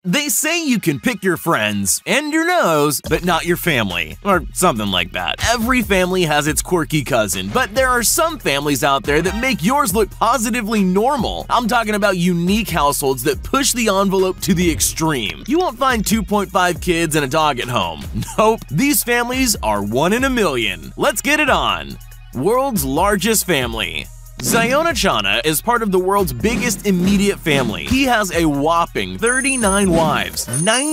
They say you can pick your friends and your nose, but not your family, or something like that. Every family has its quirky cousin, but there are some families out there that make yours look positively normal. I'm talking about unique households that push the envelope to the extreme. You won't find 2.5 kids and a dog at home. Nope, these families are 1 in a million. Let's get it on. World's largest family. Ziona Chana is part of the world's biggest immediate family. He has a whopping 39 wives,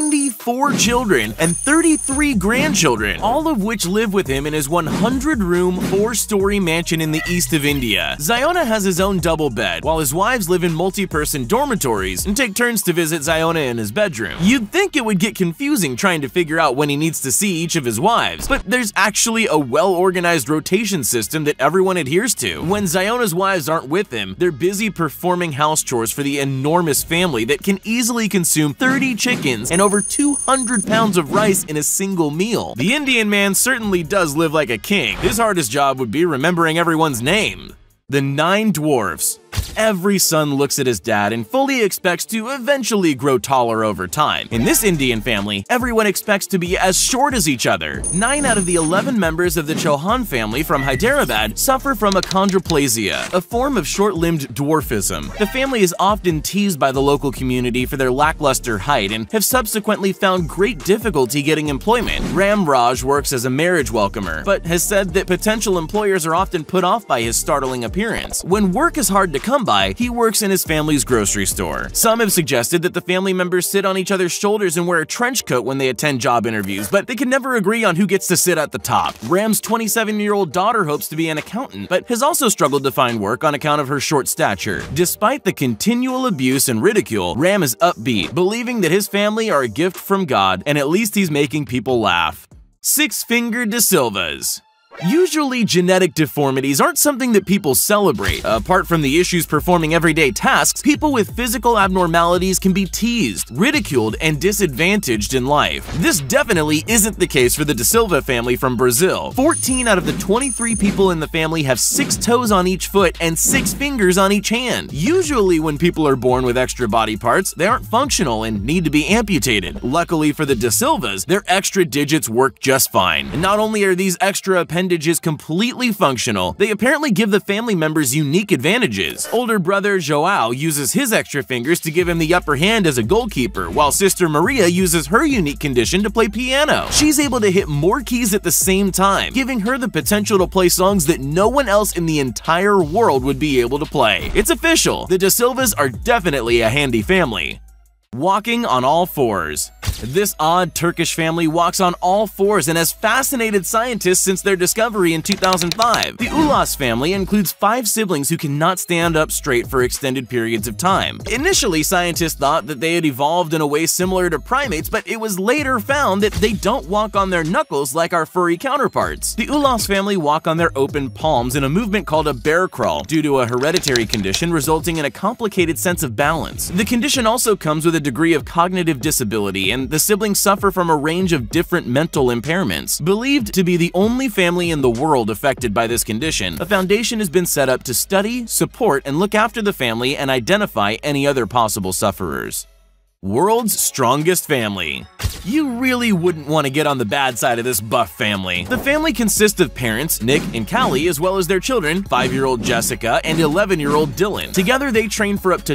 94 children, and 33 grandchildren, all of which live with him in his 100-room, 4-story mansion in the east of India. Ziona has his own double bed, while his wives live in multi-person dormitories and take turns to visit Ziona in his bedroom. You'd think it would get confusing trying to figure out when he needs to see each of his wives, but there's actually a well-organized rotation system that everyone adheres to. When Ziona's wives aren't with him, they're busy performing house chores for the enormous family that can easily consume 30 chickens and over 200 pounds of rice in a single meal. The Indian man certainly does live like a king. His hardest job would be remembering everyone's name. The 9 dwarfs. Every son looks at his dad and fully expects to eventually grow taller over time. In this Indian family, everyone expects to be as short as each other. 9 out of the 11 members of the Chauhan family from Hyderabad suffer from achondroplasia, a form of short-limbed dwarfism. The family is often teased by the local community for their lackluster height and have subsequently found great difficulty getting employment. Ram Raj works as a marriage welcomer, but has said that potential employers are often put off by his startling appearance. When work is hard to come by, he works in his family's grocery store. Some have suggested that the family members sit on each other's shoulders and wear a trench coat when they attend job interviews, but they can never agree on who gets to sit at the top. Ram's 27-year-old daughter hopes to be an accountant, but has also struggled to find work on account of her short stature. Despite the continual abuse and ridicule, Ram is upbeat, believing that his family are a gift from God, and at least he's making people laugh. 6-fingered De Silvas. Usually, genetic deformities aren't something that people celebrate. Apart from the issues performing everyday tasks, people with physical abnormalities can be teased, ridiculed, and disadvantaged in life. This definitely isn't the case for the De Silva family from Brazil. 14 out of the 23 people in the family have 6 toes on each foot and 6 fingers on each hand. Usually, when people are born with extra body parts, they aren't functional and need to be amputated. Luckily for the De Silvas, their extra digits work just fine. And not only are these extra appendages completely functional, they apparently give the family members unique advantages. Older brother Joao uses his extra fingers to give him the upper hand as a goalkeeper, while sister Maria uses her unique condition to play piano. She's able to hit more keys at the same time, giving her the potential to play songs that no one else in the entire world would be able to play. It's official, the De Silvas are definitely a handy family. Walking on all fours. This odd Turkish family walks on all fours and has fascinated scientists since their discovery in 2005. The Ulas family includes 5 siblings who cannot stand up straight for extended periods of time. Initially, scientists thought that they had evolved in a way similar to primates, but it was later found that they don't walk on their knuckles like our furry counterparts. The Ulas family walk on their open palms in a movement called a bear crawl, due to a hereditary condition resulting in a complicated sense of balance. The condition also comes with a degree of cognitive disability, and the siblings suffer from a range of different mental impairments. Believed to be the only family in the world affected by this condition, a foundation has been set up to study, support, and look after the family and identify any other possible sufferers. World's strongest family. You really wouldn't want to get on the bad side of this buff family. The family consists of parents, Nick and Callie, as well as their children, 5-year-old Jessica and 11-year-old Dylan. Together, they train for up to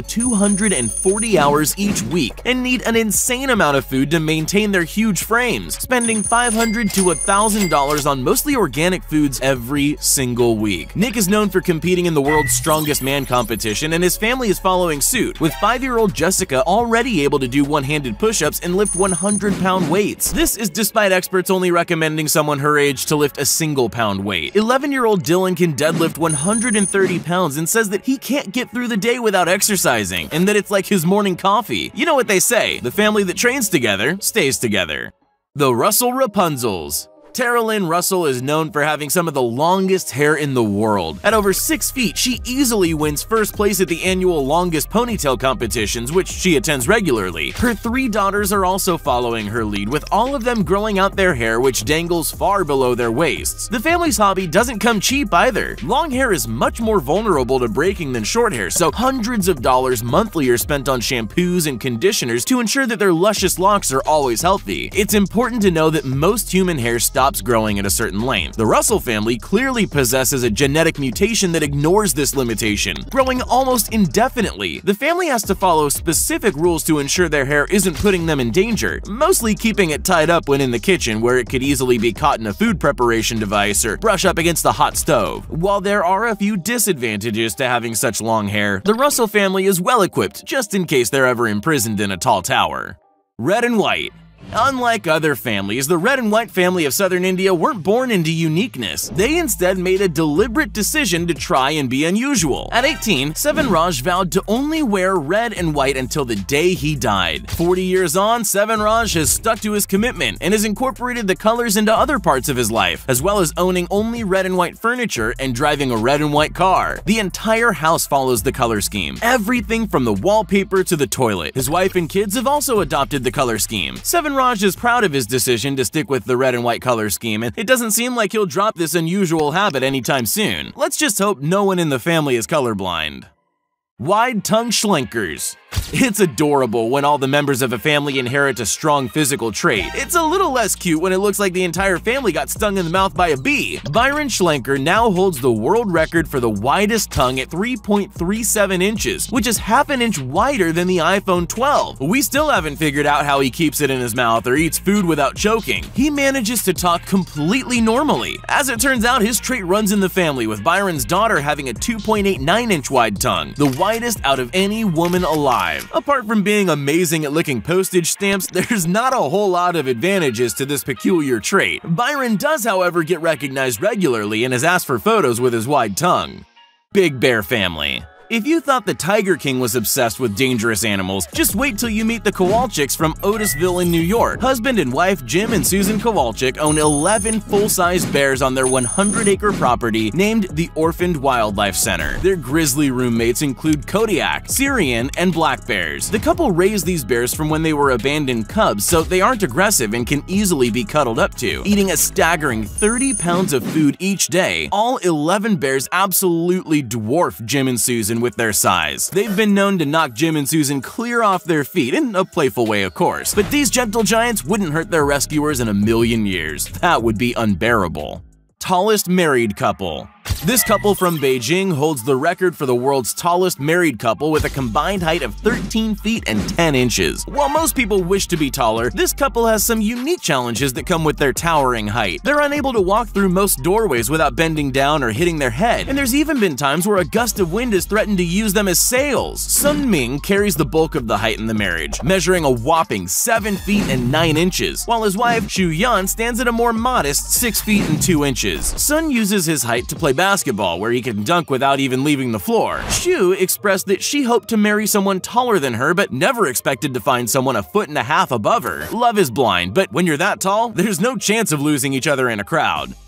240 hours each week and need an insane amount of food to maintain their huge frames, spending $500 to $1,000 on mostly organic foods every single week. Nick is known for competing in the world's strongest man competition, and his family is following suit, with 5-year-old Jessica already able to do one-handed push-ups and lift 100-pound weights. This is despite experts only recommending someone her age to lift a single pound weight. 11-year-old Dylan can deadlift 130 pounds and says that he can't get through the day without exercising, and that it's like his morning coffee. You know what they say, the family that trains together stays together. The Russell Rapunzels. Tara Lynn Russell is known for having some of the longest hair in the world. At over 6 feet, she easily wins first place at the annual longest ponytail competitions, which she attends regularly. Her 3 daughters are also following her lead, with all of them growing out their hair, which dangles far below their waists. The family's hobby doesn't come cheap either. Long hair is much more vulnerable to breaking than short hair, so hundreds of dollars monthly are spent on shampoos and conditioners to ensure that their luscious locks are always healthy. It's important to know that most human hair stops growing at a certain length. The Russell family clearly possesses a genetic mutation that ignores this limitation, growing almost indefinitely. The family has to follow specific rules to ensure their hair isn't putting them in danger, mostly keeping it tied up when in the kitchen, where it could easily be caught in a food preparation device or brush up against the hot stove. While there are a few disadvantages to having such long hair, the Russell family is well equipped just in case they're ever imprisoned in a tall tower. Red and white. Unlike other families, the Red and White family of southern India weren't born into uniqueness. They instead made a deliberate decision to try and be unusual. At 18, Sevan Raj vowed to only wear red and white until the day he died. 40 years on, Sevan Raj has stuck to his commitment and has incorporated the colors into other parts of his life, as well as owning only red and white furniture and driving a red and white car. The entire house follows the color scheme, everything from the wallpaper to the toilet. His wife and kids have also adopted the color scheme. Sevan Raj is proud of his decision to stick with the red and white color scheme, and it doesn't seem like he'll drop this unusual habit anytime soon. Let's just hope no one in the family is colorblind. Wide-tongued schlenkers. It's adorable when all the members of a family inherit a strong physical trait. It's a little less cute when it looks like the entire family got stung in the mouth by a bee. Byron Schlenker now holds the world record for the widest tongue at 3.37 inches, which is half an inch wider than the iPhone 12. We still haven't figured out how he keeps it in his mouth or eats food without choking. He manages to talk completely normally. As it turns out, his trait runs in the family, with Byron's daughter having a 2.89-inch wide tongue, the widest out of any woman alive. Apart from being amazing at licking postage stamps, there's not a whole lot of advantages to this peculiar trait. Byron does, however, get recognized regularly and is asked for photos with his wide tongue. Big Bear family. If you thought the Tiger King was obsessed with dangerous animals, just wait till you meet the Kowalczyks from Otisville in New York. Husband and wife Jim and Susan Kowalczyk own 11 full-size bears on their 100-acre property named the Orphaned Wildlife Center. Their grizzly roommates include Kodiak, Syrian, and black bears. The couple raised these bears from when they were abandoned cubs, so they aren't aggressive and can easily be cuddled up to. Eating a staggering 30 pounds of food each day, all 11 bears absolutely dwarf Jim and Susan with their size. They've been known to knock Jim and Susan clear off their feet, in a playful way of course, but these gentle giants wouldn't hurt their rescuers in a million years. That would be unbearable. Tallest married couple. This couple from Beijing holds the record for the world's tallest married couple with a combined height of 13 feet and 10 inches. While most people wish to be taller, this couple has some unique challenges that come with their towering height. They're unable to walk through most doorways without bending down or hitting their head, and there's even been times where a gust of wind has threatened to use them as sails. Sun Ming carries the bulk of the height in the marriage, measuring a whopping 7 feet and 9 inches, while his wife, Xu Yan, stands at a more modest 6 feet and 2 inches. Sun uses his height to play basketball, where he can dunk without even leaving the floor. Xu expressed that she hoped to marry someone taller than her, but never expected to find someone a foot and a half above her. Love is blind, but when you're that tall, there's no chance of losing each other in a crowd.